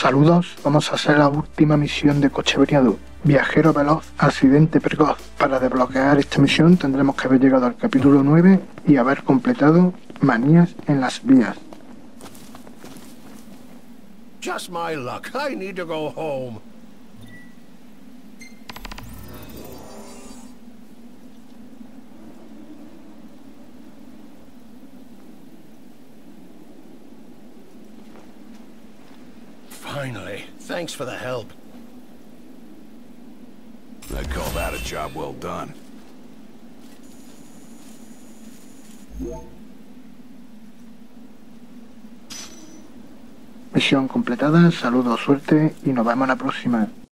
Saludos, vamos a hacer la última misión de Coche Averiado. Viajero veloz, accidente precoz. Para desbloquear esta misión tendremos que haber llegado al capítulo 9 y haber completado Manías en las vías. Just my luck. I need to go home. Finally. Thanks for the help. I'd call that a job well done. Misión completada, saludos, suerte y nos vemos en la próxima.